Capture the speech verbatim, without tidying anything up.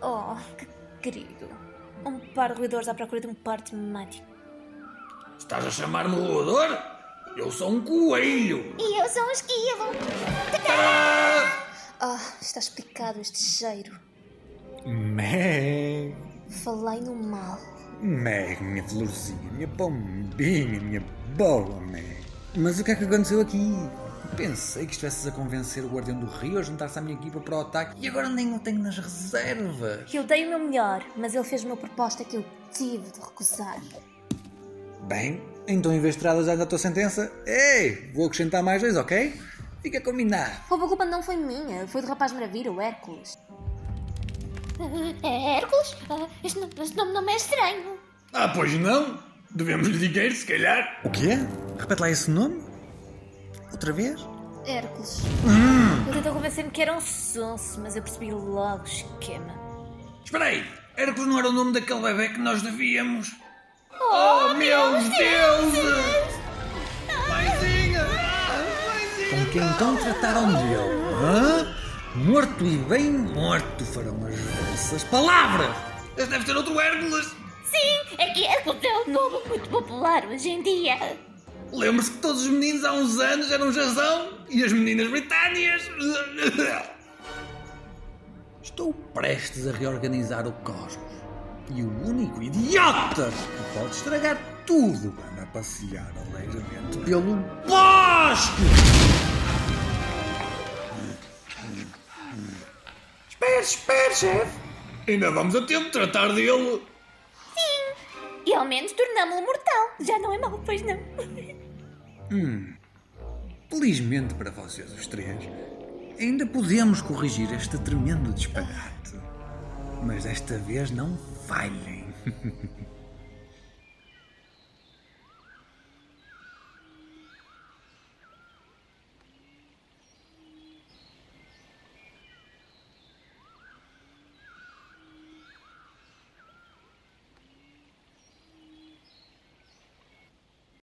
Oh, que querido. Um par de roedores à procura de um par temático. Estás a chamar-me roedor? Eu sou um coelho. E eu sou um esquilo. Ah! Ah, está explicado este cheiro. Meg, Falei no mal. Meg, minha florzinha, minha pombinha, minha bola, Meg. Mas o que é que aconteceu aqui? Pensei que estivesses a convencer o Guardião do Rio a juntar-se à minha equipa para o ataque e agora nem o tenho nas reservas. Eu dei o meu melhor, mas ele fez uma proposta que eu tive de recusar. Bem, então em vez de estradas já da tua sentença, ei, vou acrescentar mais dois, ok? Fica combinado. A culpa não foi minha, foi do rapaz maravilha, o Hércules. É Hércules? Este, este nome não me é estranho. Ah, pois não? Devemos lhe dizer, se calhar. O quê? Repete lá esse nome? Outra vez? Hércules. Hum. Ele tentou convencer-me que era um sonso, mas eu percebi logo o esquema. Espera aí, Hércules não era o nome daquele bebê que nós devíamos? Oh, Oh, meus deuses! Mãezinha! Mãezinha! Com que então trataram dele? Hã? Morto e bem morto farão as vossas palavras! Este deve ser outro Hércules! Sim, é que Hércules é um nome muito popular hoje em dia. Lembre-se que todos os meninos há uns anos eram Jazão e as meninas Britânias. Estou prestes a reorganizar o cosmos. E o único idiota que pode estragar tudo anda a passear alegremente pelo bosque! Espere, espere, chefe. Ainda vamos a tempo de tratar dele. E ao menos tornámo-lo mortal. Já não é mau, pois não? Hum. Felizmente para vocês os três, ainda podemos corrigir este tremendo disparate. Mas desta vez não falhem.